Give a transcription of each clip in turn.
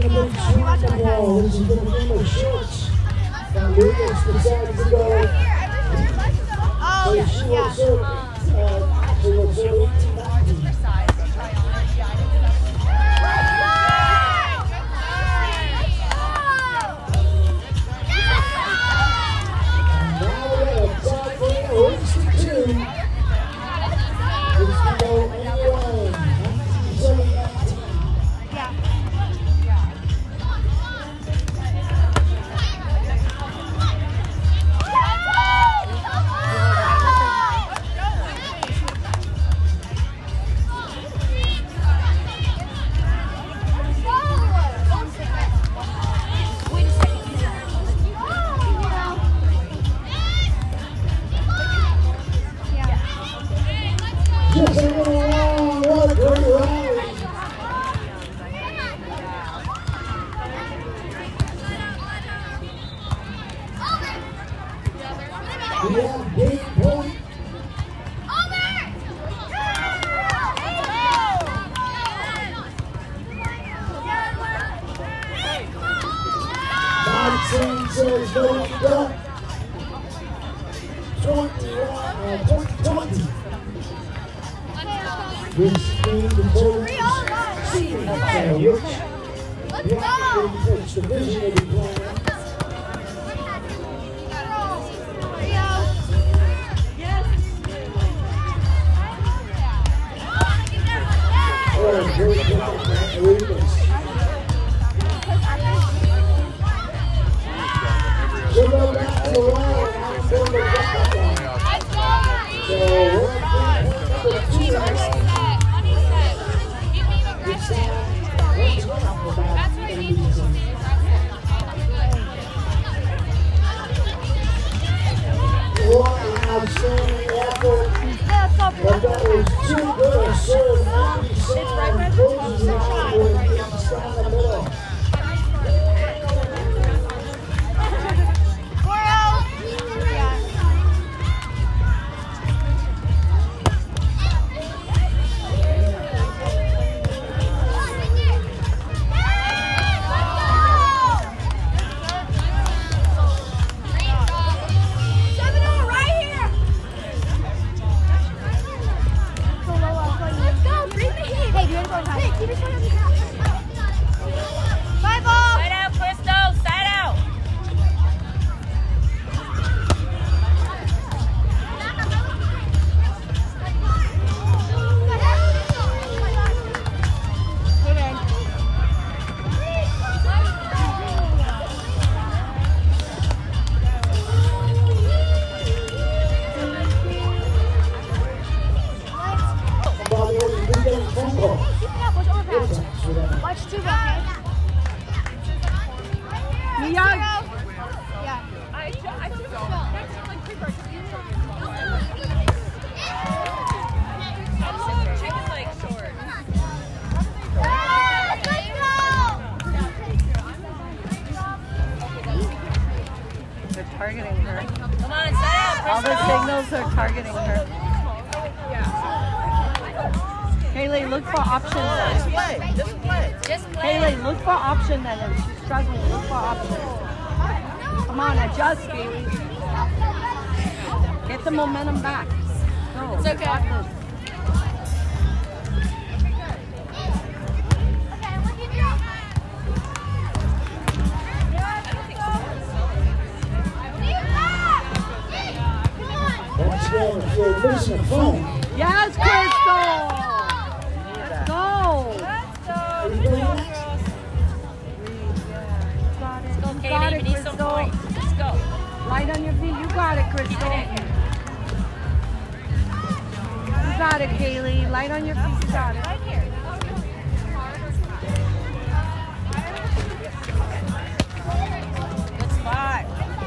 the big swing on the ball. This is going to be a shorts. Now Lucas decides to go. Oh, She will serve 18-19. Just a little long, what a great rally. We have game point. Johnson says no, go. 20. This game determines seeding failure. The Orange Division will be playing. Oh, great job, Lucas. We'll go back to the line. I'm going to back line. So we're going to That's what I need to do. What an outstanding effort. But that was too good a serve. And closes it out with a kick down the middle. Watch two, okay? They're targeting her. Come on, set up. All the signals are targeting her. Haley, look for option then. Just play. Just play. Haley, look for option then. If she's struggling, look for option. Come on, adjust, Haley. Get the momentum back. No, It's okay. If you're missing a phone. Yes, Crystal! Let's go! Are you doing that? You got it, We need some Crystal. points. Let's go. Right on your feet. You got it, Crystal. You got it, Kaylee. Light on your feet. You got it. Right here. Good spot.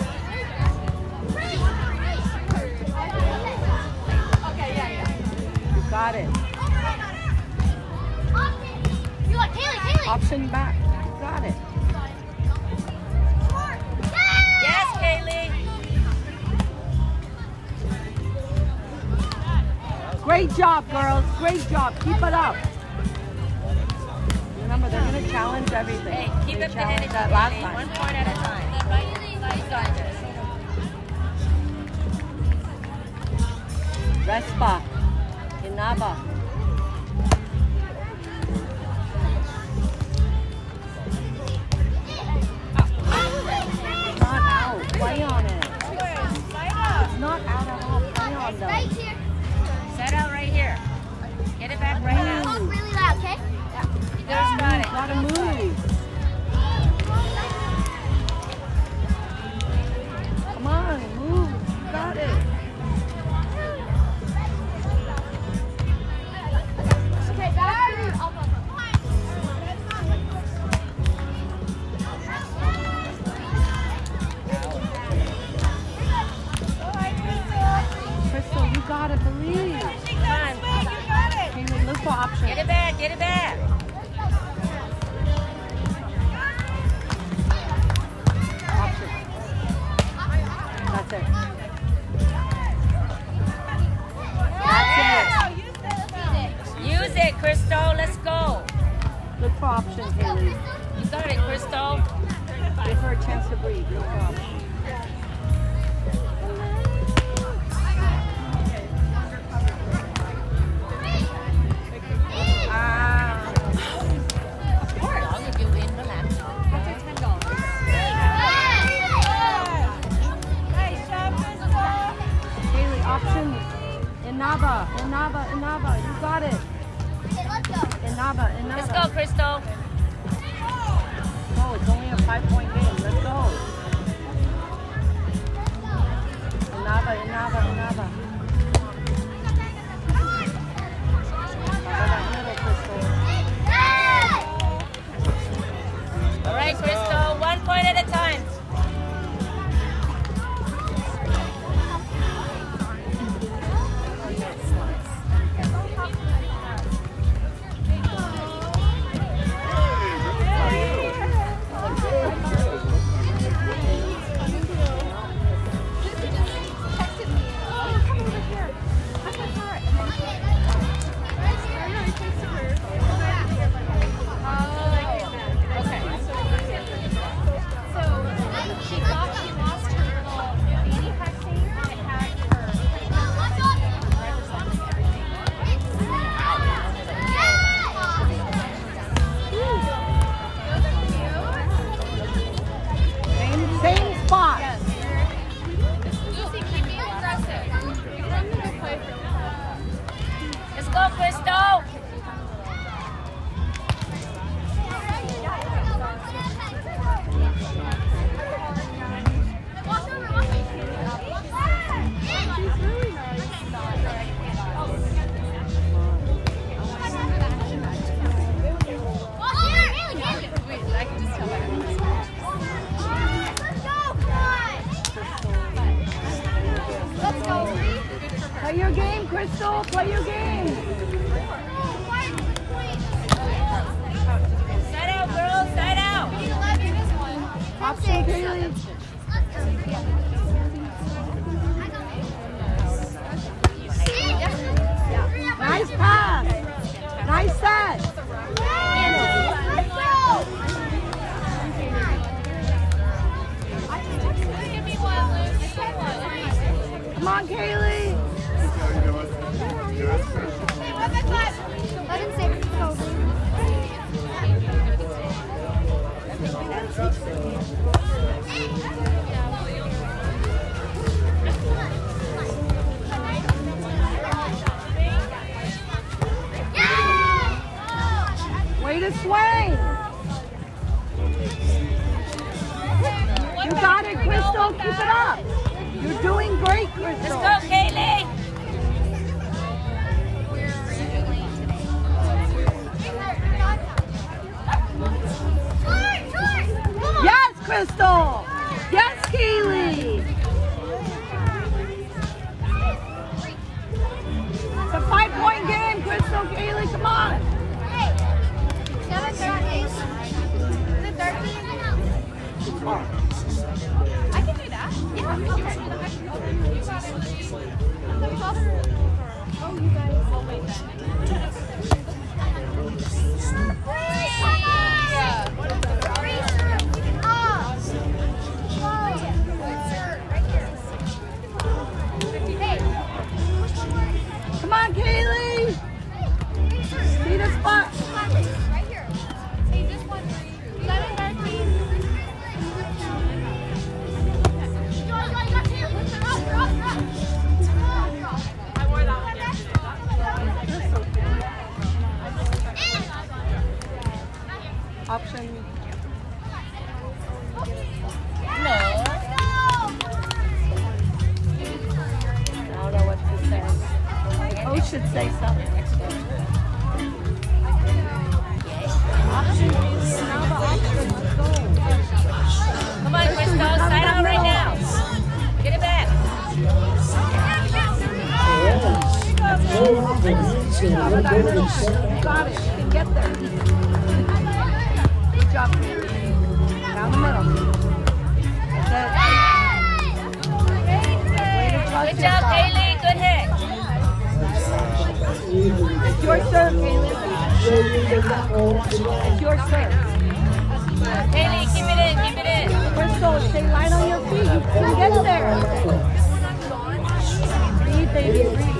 You got it. Option back. You got it. Yes, Kaylee. Great job, girls. Great job. Keep it up. Remember, they're going to challenge everything. Hey, keep They up the energy, challenged that last Kaylee. time. 1 point at a time. You got this. Respa. Inaba. Not out. Play on it. It's not out at all. Play on them. Right here. Set out right here. Get it back right now. Talk really loud, okay? You guys got it. Gotta move. Come on, move. You got it. Okay, back to you. Crystal, you gotta believe. Come on. Kaylee, look for options. Get it back. Get it back. Options. That's it. That's it. Use it, Crystal. Let's go. Look for options, Haley. You got it, Crystal. Give her a chance to breathe. Look for options. Of course. As long as you win, relax. Haley, options. Inaba. You got it. Okay, let's go. Inaba. Let's go, Crystal. Oh, it's only a 5-point game. Let's go. Inaba. All right, Crystal. 1 point at a time. Same spot. Let's go, Crystal. Play your game, Crystal. Play your game. Side out, girls. Side out. Option, Haley. Nice pass. Nice set. Come on, Kaylee. 11-6. Go. Way to swing. You got it, Crystal. Keep it up. You're doing great, Crystal. Let's go, Kaylee. Yes, Crystal. Yes, Kaylee. It's a 5-point game, Crystal. Kaylee, come on. 7-13. Is it 13? I can do that. Yeah. Okay. You got it. Oh, you guys. Oh, wait then. Cover that middle. You got it. You can get there. Good job, Kaylee. Down the middle. That's it. Good job, Kaylee. Good hit. It's your serve, Kaylee. It's your serve. Kaylee, keep it in, keep it in. Crystal, stay light on your feet. You can get there. Breathe, baby, breathe.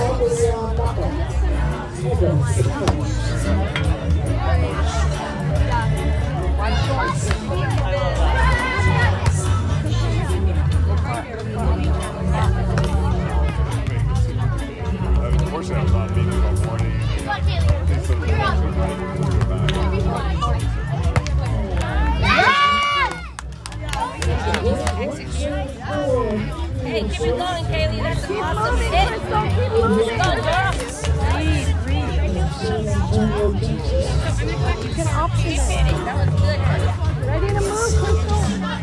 One short. Unfortunately, I was on meeting all morning. Hey, keep it going, Kaylee. That's an awesome hit. Keep moving. Go, girl. Breathe. You can option it. That was good. Ready to move, Crystal?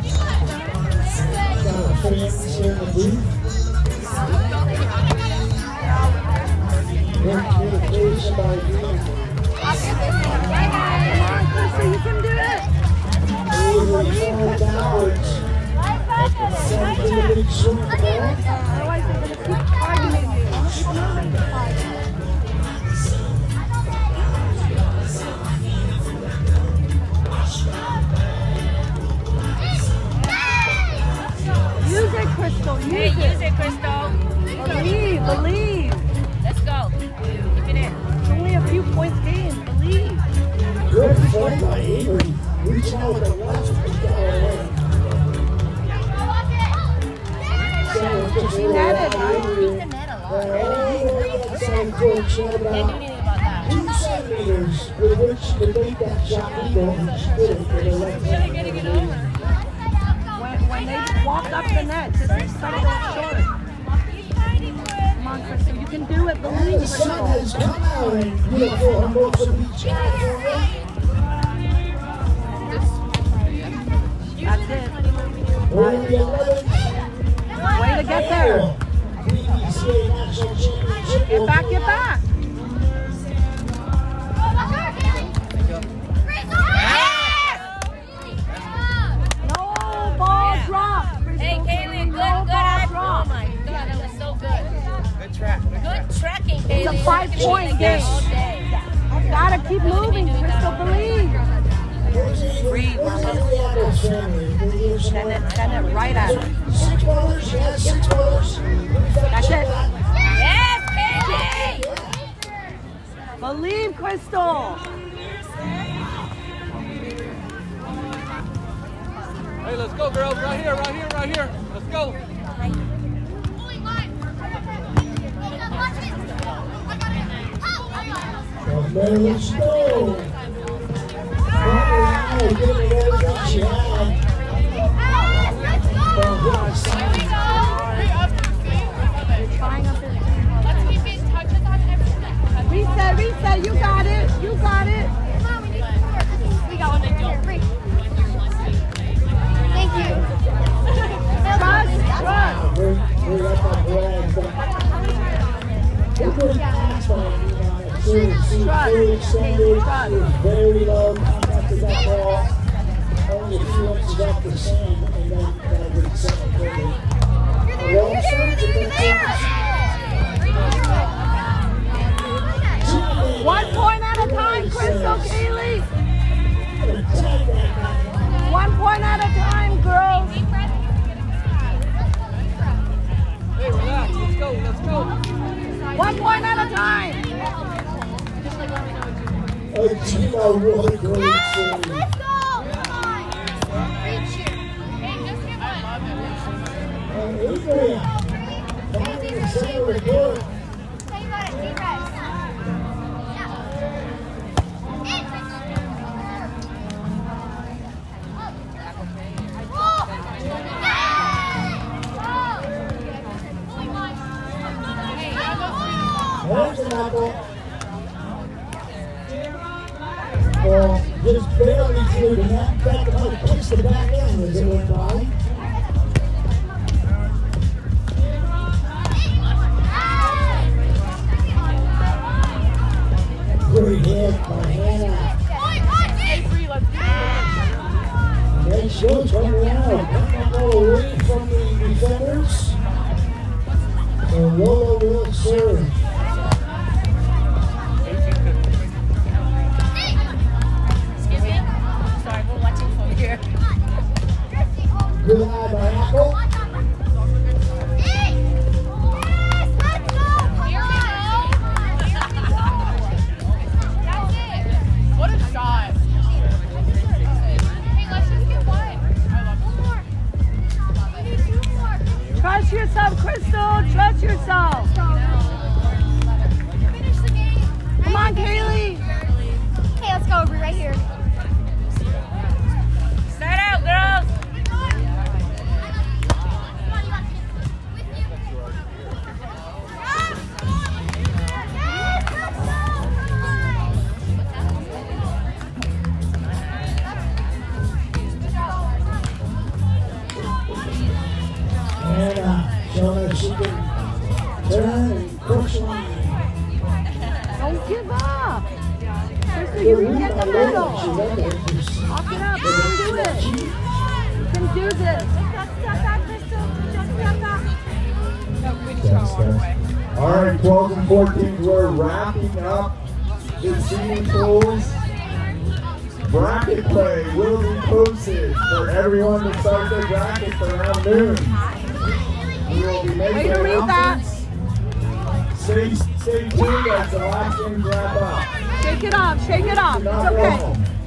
Crystal, you can do it. Otherwise, they're going to keep targeting you. Keep moving the target. Use it, Crystal. Use Hey, use it, Crystal. Believe. Let's go. Keep it in. It's only a few points game. Believe. Good fight by Avery. Reach out with the left and get away. She netted, right? Can't do anything about that. 2 centimeters with which to make that shot legal, and she did it for the left hand. When they walk up the net, just cut it off short. Come on, Crystal, you can do it. And Believe, the sun Crystal. has come out in beautiful Hermosa Beach, California. That's it. We're in the 11th Way to get there. PDCA National Championship. Get back, get back. No ball drop. Crystal. Hey, Kaylee, No good ball eye. Oh drop. my God, that was so good. Good tracking, Kaylee. It's a 5-point game. All day. Gotta keep moving, Crystal. Believe. Send it right at her. 6 ballers, yeah, 6 ballers. That's it. Yes, Kaylee. Believe, Crystal. Hey, let's go, girls. Right here, right here, right here. Let's go. Maryland Stone. She had. Trying up there. Reset, you got it. You got it. Thank you. Trust. We're up on Brad. Very low contact with that ball. Only a few inches off the sand, and then get set quickly. Long serve, 1 point at a time, Crystal, Kaylee. 1 point at a time, girls. Hey, relax. Let's go, let's go. 1 point at a time. Gina really great Yes, save. let's go. Come on. Reach you. Hey, just get one. Adrian, finding the center of the court. Say about it. Deep breaths. There's the knuckle. Well, just barely through the net. In fact, it might pinch the back end as it went by. Hannah. Hey, free, let's do it. And she'll turn around. Come away from the defenders. So Lola will serve. Excuse me? Sorry, we're watching from here. Good eye by Apple. What a shot. Hey, let's just get one. Trust yourself, Crystal. Trust yourself. Finish the game. Come on, Kaylee. Okay, let's go. We're right here. Start out, girls. Hannah showing her she can turn and push line. Don't give up. Crystal, you can get the middle. She left it. Lock it up. You can do it. You can do this. All right, 12s and 14s, we're wrapping up the senior pools. Bracket play will be posted for everyone to start their brackets around noon. We will be making Way to read that. announcements. Stay tuned as the last games wrap up. Shake it off. Shake it off. Do not It's okay. roll.